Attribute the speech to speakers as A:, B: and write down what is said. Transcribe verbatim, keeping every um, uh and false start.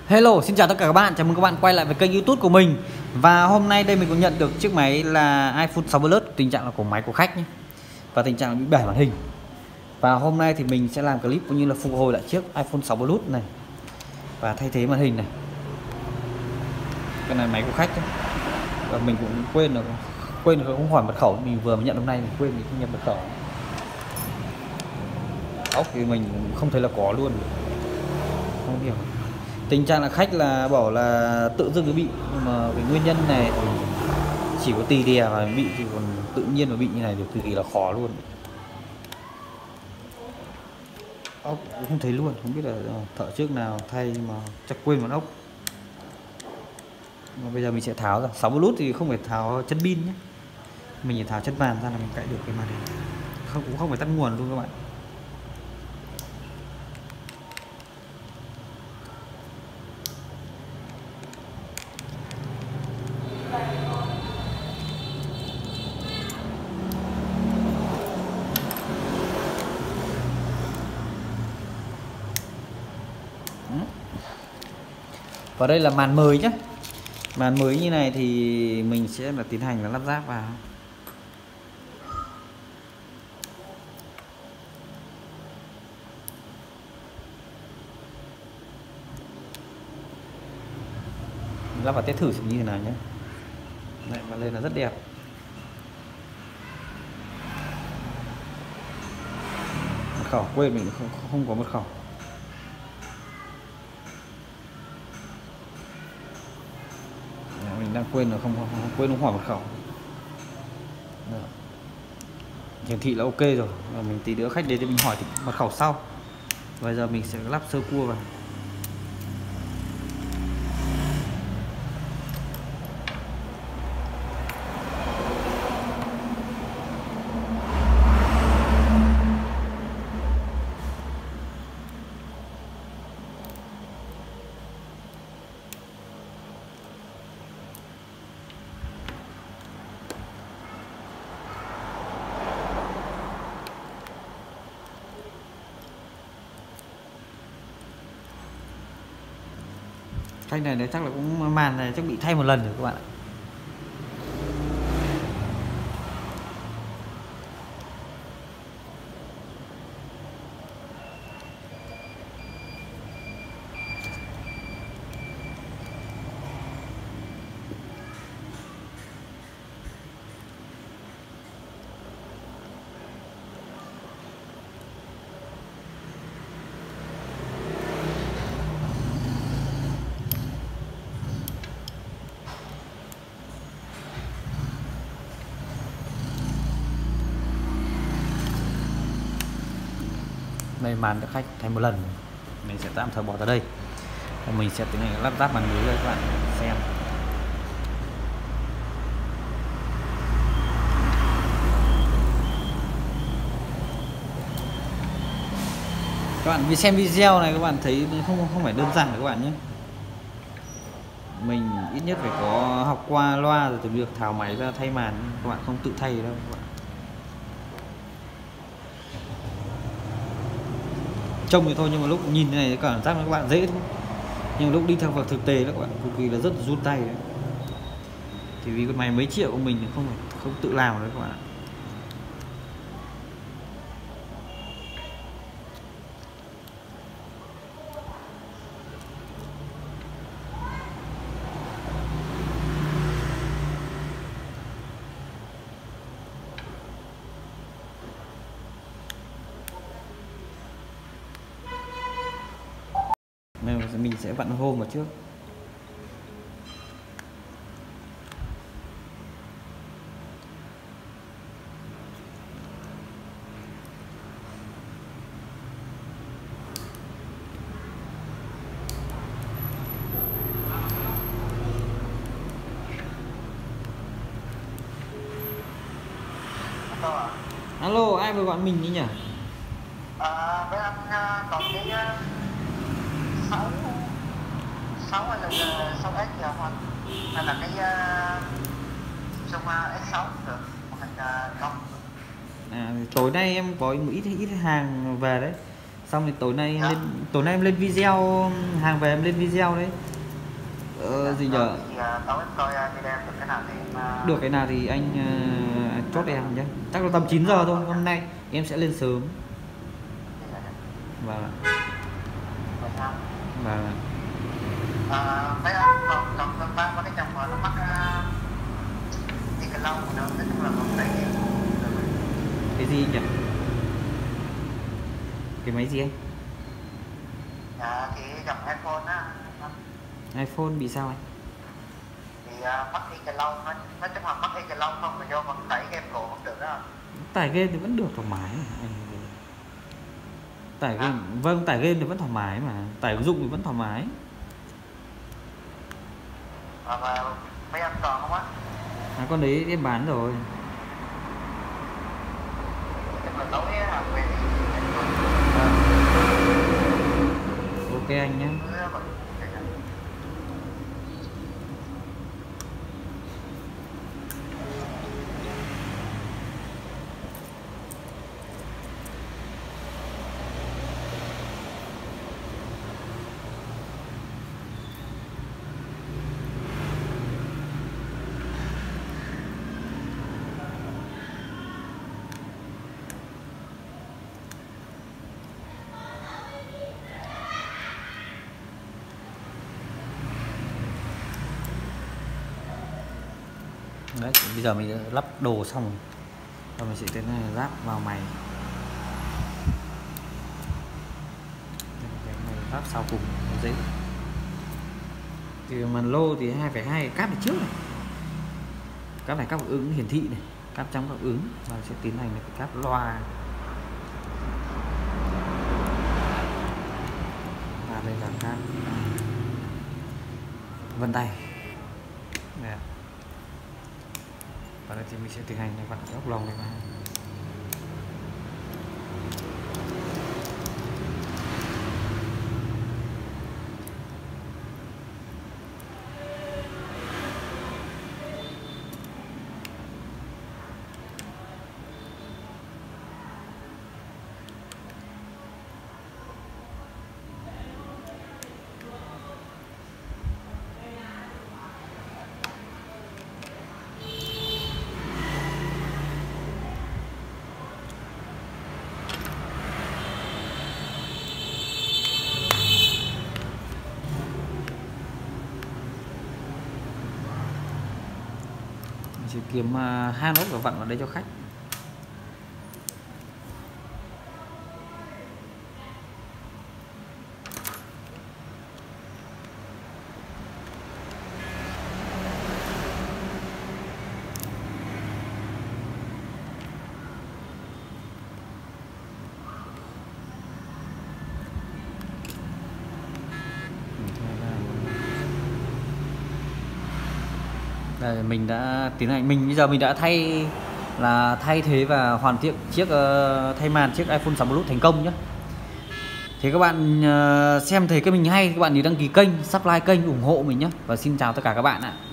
A: Hello, xin chào tất cả các bạn, chào mừng các bạn quay lại với kênh YouTube của mình. Và hôm nay đây mình cũng nhận được chiếc máy là iPhone sáu Plus, tình trạng là của máy của khách nhé. Và tình trạng là bị bể màn hình. Và hôm nay thì mình sẽ làm clip cũng như là phục hồi lại chiếc iPhone sáu Plus này và thay thế màn hình này. Cái này máy của khách ấy. Và mình cũng quên rồi, quên rồi không hỏi mật khẩu, mình vừa mới nhận hôm nay mình quên mình không nhập mật khẩu. Ốc thì mình không thấy là có luôn, không hiểu. Tình trạng là khách là bảo là tự dưng nó bị, nhưng mà cái nguyên nhân này thì chỉ có tì đè và bị, thì còn tự nhiên mà bị như này thì cực kỳ là khó luôn. Ốc cũng không thấy luôn, không biết là thợ trước nào thay mà chắc quên một ốc. Mà bây giờ mình sẽ tháo ra. sáu Plus thì không phải tháo chân pin nhé, mình chỉ tháo chân màn ra là mình cạy được cái màn hình, không cũng không phải tắt nguồn luôn các bạn. Và đây là màn mới nhé. Màn mới như này thì mình sẽ là tiến hành là lắp ráp vào. Lắp vào test thử xem như thế nào nhé. Đấy, và lên là rất đẹp. Mật khẩu quên, mình không không có mật khẩu. Mình đang quên rồi, không, không, không quên không hỏi mật khẩu. Hiển thị là ok rồi. Và mình tí nữa khách đến thì mình hỏi thì mật khẩu sau. Bây giờ mình sẽ lắp sơ cua vào. Cái này chắc là cũng màn này chắc bị thay một lần rồi các bạn ạ. Đây màn được khách thay một lần, mình sẽ tạm thời bỏ ra đây và mình sẽ tiến hành lắp ráp màn mới cho các bạn xem. Các bạn vì xem video này các bạn thấy không không phải đơn giản các bạn nhé. Mình ít nhất phải có học qua loa rồi từ việc tháo máy ra thay màn, các bạn không tự thay đâu các bạn. Trông thì thôi nhưng mà lúc nhìn này cảm giác các bạn dễ thôi, nhưng mà lúc đi theo vào thực tế các bạn cực kỳ là rất là run tay đấy. Thì vì con máy mấy triệu của mình không không tự làm đấy các bạn ạ. Nên mình sẽ vặn hôm vào trước. Alo, ai vừa gọi mình đi nhỉ?
B: À, với anh còn cái sáu sáu hay là sáu S giờ không? Hay là cái Samsung S sáu được hoặc là không?
A: À, tối nay em có một ít ít hàng về đấy. Xong thì tối nay
B: Dạ.
A: lên tối nay em lên video, hàng về em lên video đấy. Ờ, gì nhở?
B: Thì uh, tối em coi uh, video được cái nào thì em uh,
A: Được cái nào thì anh uh, chốt em nhé. Chắc là tầm chín giờ thôi, hôm nay em sẽ lên sớm. Vâng. Vâng.
B: À, mấy anh còn còn còn ba có cái chồng mà nó mắc uh, đi cái lâu nữa, nói chung là còn đấy.
A: Cái gì nhỉ? Cái máy gì anh?
B: À, thì dòng iPhone á.
A: iPhone bị sao anh?
B: Thì uh, mắc đi cái lâu, nó nói chung là mắc đi cái lâu không mà do còn tải game cổ không được đó.
A: Tải game thì vẫn được thoải mái mà anh. Tải game, à? Vâng, tải game thì vẫn thoải mái mà, tải ứng dụng thì vẫn thoải mái.
B: À, mà mấy anh còn không á?
A: À, con đấy em bán rồi.
B: Chắc là tối hàng về thì
A: à. Ok anh nhé. Đấy, bây giờ mình lắp đồ xong rồi mình sẽ tiến hành ráp vào máy. Cái này ráp sau cùng dễ. Thì màn lô thì hai phẩy hai cáp ở trước này, cáp này cáp ứng hiển thị này, cáp trong cáp ứng, và sẽ tiến hành cái cáp loa. Và đây là cáp vân tay. Đây. Và đây thì mình sẽ tiến hành vặn ốc lồng này vào. Chỉ kiếm hai nốt và vặn vào đây cho khách. Đây, mình đã tiến hành, mình bây giờ mình đã thay là thay thế và hoàn thiện chiếc uh, thay màn chiếc iPhone sáu Plus thành công nhé. Thì các bạn uh, xem thấy cái mình hay, các bạn thì đăng ký kênh, subscribe kênh ủng hộ mình nhé. Và xin chào tất cả các bạn ạ.